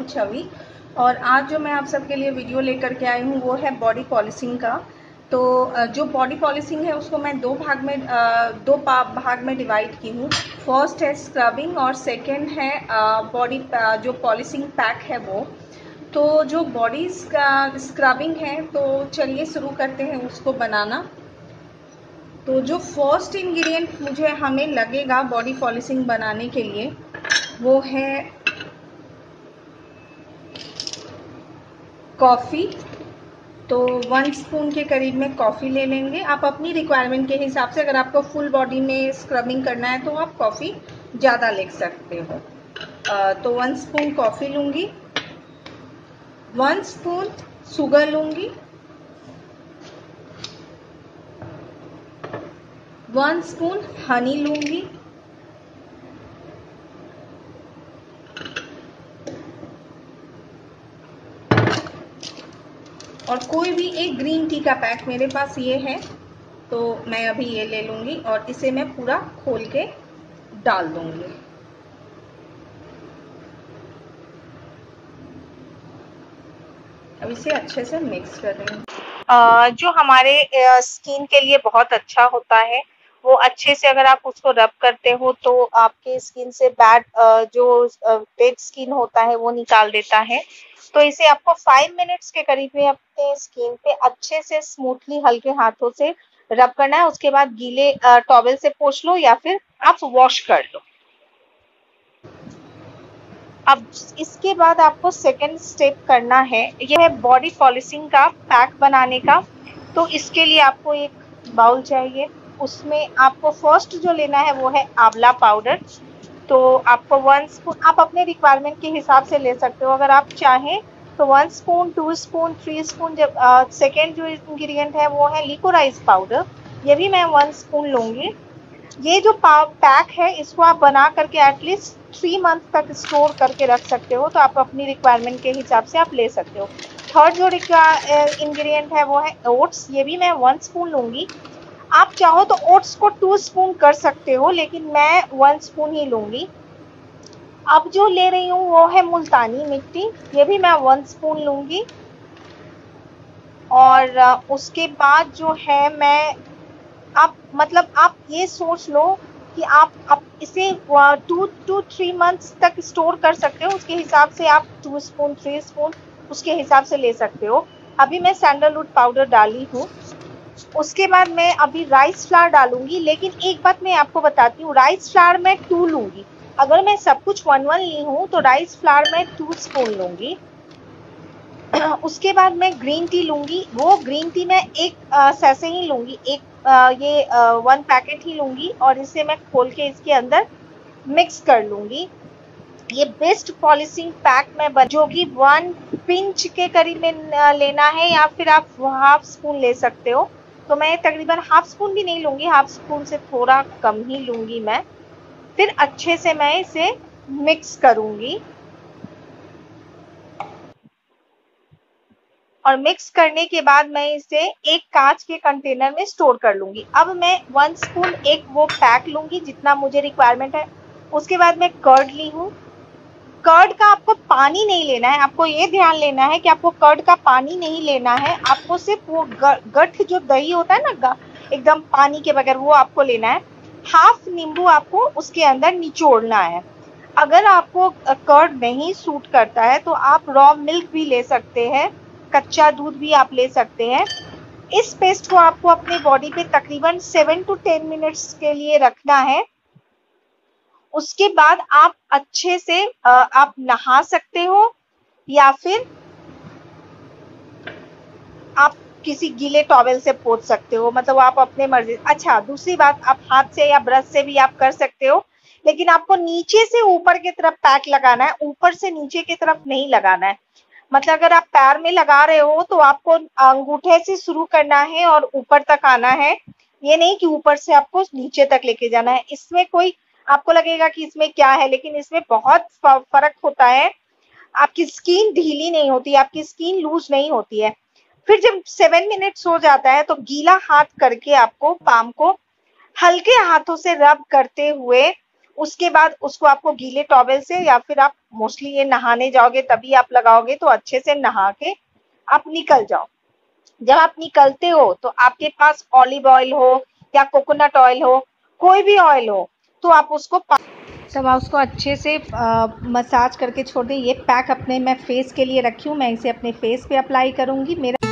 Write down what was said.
छवि। और आज जो मैं आप सबके लिए वीडियो लेकर के आई हूँ वो है बॉडी पॉलिशिंग का। तो जो बॉडी पॉलिशिंग है उसको मैं दो भाग में डिवाइड की हूँ। फर्स्ट है स्क्रबिंग और सेकेंड है बॉडी जो पॉलिशिंग पैक है वो। तो जो बॉडी स्क्रबिंग है तो चलिए शुरू करते हैं उसको बनाना। तो जो फर्स्ट इंग्रेडिएंट मुझे हमें लगेगा बॉडी पॉलिशिंग बनाने के लिए वो है कॉफ़ी। तो 1 स्पून के करीब में कॉफ़ी ले लेंगे। आप अपनी रिक्वायरमेंट के हिसाब से, अगर आपको फुल बॉडी में स्क्रबिंग करना है तो आप कॉफ़ी ज़्यादा ले सकते हो। तो 1 स्पून कॉफ़ी लूँगी, 1 स्पून शुगर लूँगी, 1 स्पून हनी लूँगी, और कोई भी एक ग्रीन टी का पैक, मेरे पास ये है तो मैं अभी ये ले लूँगी और इसे मैं पूरा खोल के डाल दूँगी। अब इसे अच्छे से मिक्स कर रही हूँ। जो हमारे स्किन के लिए बहुत अच्छा होता है वो अच्छे से अगर आप उसको रब करते हो तो आपके स्किन से डेड स्किन होता है वो निकाल देता है। तो इसे आपको 5 मिनट्स के करीब में अपने स्किन पे अच्छे से स्मूथली हल्के हाथों से रब करना है। उसके बाद गीले टॉवल से पोंछ लो या फिर आप वॉश कर लो। अब इसके बाद आपको सेकेंड स्टेप करना है, यह है बॉडी पॉलिशिंग का पैक बनाने का। तो इसके लिए आपको एक बाउल चाहिए, उसमें आपको फर्स्ट जो लेना है वो है आंवला पाउडर। तो आपको 1 स्पून, आप अपने रिक्वायरमेंट के हिसाब से ले सकते हो। अगर आप चाहें तो 1 स्पून, 2 स्पून, 3 स्पून। जब सेकेंड जो इंग्रेडिएंट है वो है लिकोराइज पाउडर, ये भी मैं 1 स्पून लूँगी। ये जो पैक है इसको आप बना करके एटलीस्ट 3 मंथ तक स्टोर करके रख सकते हो। तो आप अपनी रिक्वायरमेंट के हिसाब से आप ले सकते हो। थर्ड जो इंग्रेडिएंट है वो है ओट्स, ये भी मैं 1 स्पून लूँगी। आप चाहो तो ओट्स को 2 स्पून कर सकते हो, लेकिन मैं 1 स्पून ही लूँगी। अब जो ले रही हूँ वो है मुल्तानी मिट्टी, ये भी मैं 1 स्पून लूँगी। और उसके बाद जो है आप ये सोच लो कि आप इसे 2 to 3 मंथ्स तक स्टोर कर सकते हो। उसके हिसाब से आप 2 स्पून, 3 स्पून उसके हिसाब से ले सकते हो। अभी मैं सैंडलवुड पाउडर डाली हूँ। उसके बाद मैं अभी राइस फ्लावर डालूंगी, लेकिन एक बात मैं आपको बताती हूँ, राइस फ्लावर मैं 2 लूंगी। अगर मैं सब कुछ 1 ली हूँ तो राइस फ्लावर मैं 2 स्पून लूंगी। उसके बाद मैं ग्रीन टी लूंगी, वो ग्रीन टी मैं एक सैसे ही लूंगी, ये 1 पैकेट ही लूंगी और इसे मैं खोल के इसके अंदर मिक्स कर लूंगी। ये बेस्ट पॉलिशिंग पैक जो कि 1 पिंच के करीब में लेना है, या फिर आप हाफ स्पून ले सकते हो। तो मैं तकरीबन हाफ स्पून भी नहीं लूंगी, हाफ स्पून से थोड़ा कम ही लूंगी मैं। फिर अच्छे से मैं इसे मिक्स करूंगी और मिक्स करने के बाद मैं इसे एक कांच के कंटेनर में स्टोर कर लूंगी। अब मैं 1 स्पून एक वो पैक लूंगी जितना मुझे रिक्वायरमेंट है। उसके बाद मैं कर्ड ली हूँ। कर्ड का आपको पानी नहीं लेना है, आपको ये ध्यान लेना है कि आपको कर्ड का पानी नहीं लेना है। आपको सिर्फ वो गठ जो दही होता है ना, एकदम पानी के बगैर, वो आपको लेना है। हाफ नींबू आपको उसके अंदर निचोड़ना है। अगर आपको कर्ड नहीं सूट करता है तो आप रॉ मिल्क भी ले सकते हैं, कच्चा दूध भी आप ले सकते हैं। इस पेस्ट को आपको अपने बॉडी पे तकरीबन 7 to 10 मिनट्स के लिए रखना है। उसके बाद आप अच्छे से आप नहा सकते हो या फिर आप किसी गीले टॉवेल से पोंछ सकते हो, मतलब आप अपने मर्जी। अच्छा, दूसरी बात, आप हाथ से या ब्रश से भी आप कर सकते हो, लेकिन आपको नीचे से ऊपर की तरफ पैक लगाना है, ऊपर से नीचे की तरफ नहीं लगाना है। मतलब अगर आप पैर में लगा रहे हो तो आपको अंगूठे से शुरू करना है और ऊपर तक आना है। ये नहीं कि ऊपर से आपको नीचे तक लेके जाना है। इसमें कोई, आपको लगेगा कि इसमें क्या है, लेकिन इसमें बहुत फर्क होता है। आपकी स्किन ढीली नहीं होती, आपकी स्किन लूज नहीं होती है। फिर जब 7 मिनट्स हो जाता है तो गीला हाथ करके आपको पाम को हल्के हाथों से रब करते हुए उसके बाद उसको आपको गीले टॉवेल से, या फिर आप मोस्टली ये नहाने जाओगे तभी आप लगाओगे, तो अच्छे से नहा के आप निकल जाओ। जब आप निकलते हो तो आपके पास ऑलिव ऑयल हो या कोकोनट ऑयल हो, कोई भी ऑयल हो, तो आप उसको तब आप उसको अच्छे से मसाज करके छोड़ दें। ये पैक अपने मैं फेस के लिए रखी हूँ, मैं इसे अपने फेस पे अप्लाई करूंगी। मेरा